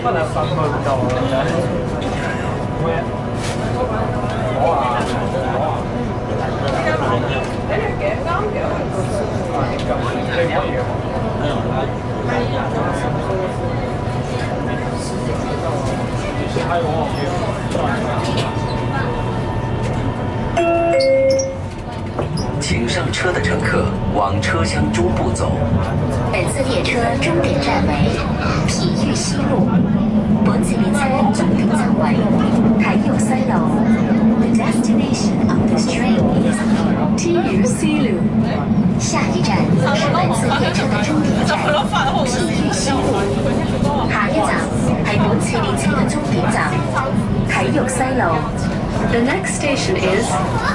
请上车的乘客往车厢中部走。 本次列车终点站为体育西路，本次列車終點站為體育西路。The destination of this train is 體育西路。下一站是本次列車的終點站體育西路。下一站係本次列車嘅終點站體育西路。The next station is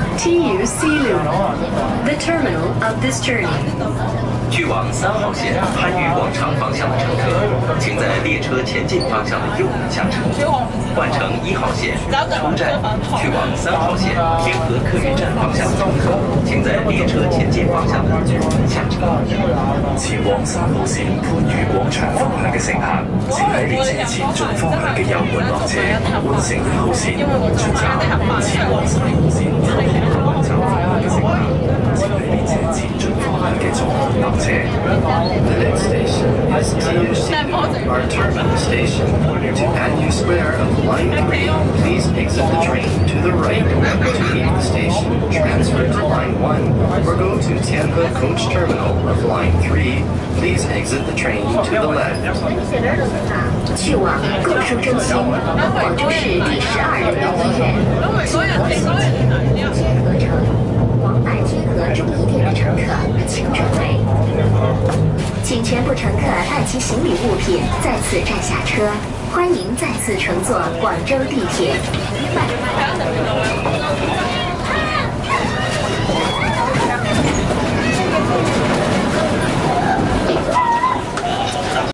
TU Silu, the terminal of this journey. 去往3号线番禺广场方向的乘客，请在列车前进方向的右门下车，换乘1号线出站去往3号线天河客运站方向的乘客，请在列車前進方向的右門下車。前往3號線番禺廣場方向嘅乘客，請喺列車前進方向嘅右門落車，換乘1號線出站。前往3號線番禺廣場方向嘅乘客，請喺列車前進方向嘅左門落車。 The next station is TU Silu, our terminal station. To Panyu Square of Line 3, please exit the train to the right. To leave the station, transfer to Line 1 or go to Tianhe Coach Terminal of Line 3. Please exit the train to the left. 去往购书中心，广州市第12人民医院，金河西街、天河城、广百天河中医店的乘客，请准备。请全部乘客带齐行李物品，在此站下车。欢迎再次乘坐广州地铁。